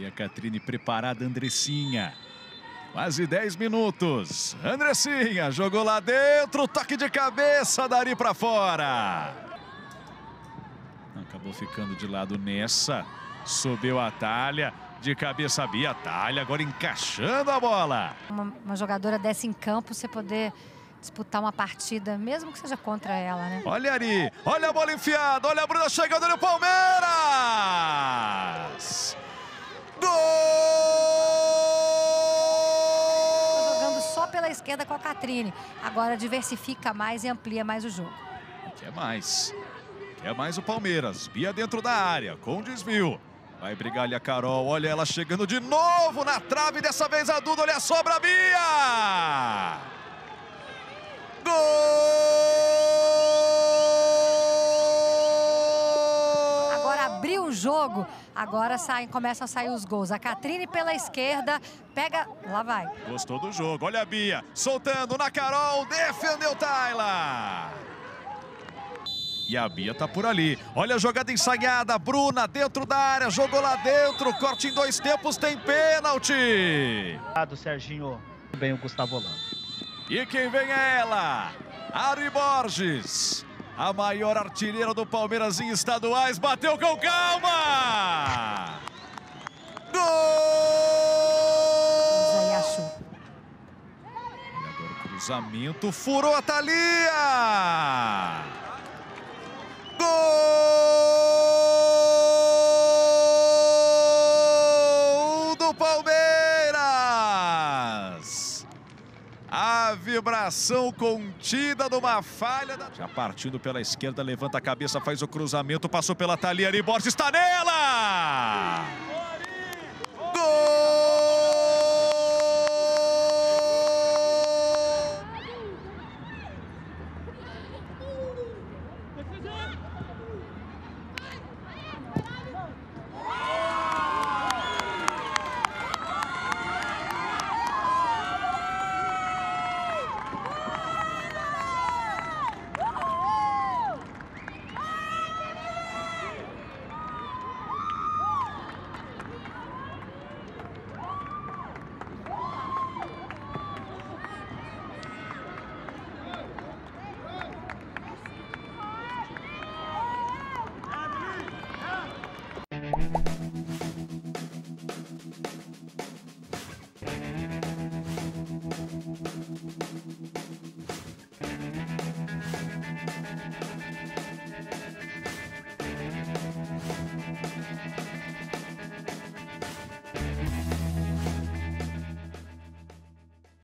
E a Catrine preparada, Andressinha. Quase 10 minutos. Andressinha jogou lá dentro, toque de cabeça, dali pra fora. Acabou ficando de lado nessa. Subiu a Thalia, de cabeça Bia. A Thalia agora encaixando a bola. Uma jogadora dessa em campo, você poder disputar uma partida, mesmo que seja contra ela, né? Olha Ari, olha a bola enfiada, olha a Bruna chegando no Palmeiras! Gol! Jogando só pela esquerda com a Catrine. Agora diversifica mais e amplia mais o jogo. Quer mais o Palmeiras. Bia dentro da área, com desvio. Vai brigar ali a Carol, olha ela chegando de novo na trave, dessa vez a Duda, olha só pra Bia! Gol! Agora abriu o jogo, agora começam a sair os gols. A Catrine pela esquerda, pega, lá vai. Gostou do jogo, olha a Bia, soltando na Carol, defendeu Tayla. E a Bia tá por ali. Olha a jogada ensaiada. Bruna dentro da área. Jogou lá dentro. Corte em 2 tempos. Tem pênalti. Do Serginho, bem o Gustavo Holanda. E quem vem é ela. Ari Borges. A maior artilheira do Palmeiras em estaduais. Bateu com calma. Gol! Aí achou. Olha agora o cruzamento. Furou a Thalia. Gol do Palmeiras! A vibração contida numa falha. Já partindo pela esquerda, levanta a cabeça, faz o cruzamento, passou pela Thalia, Ari Borges, está nela!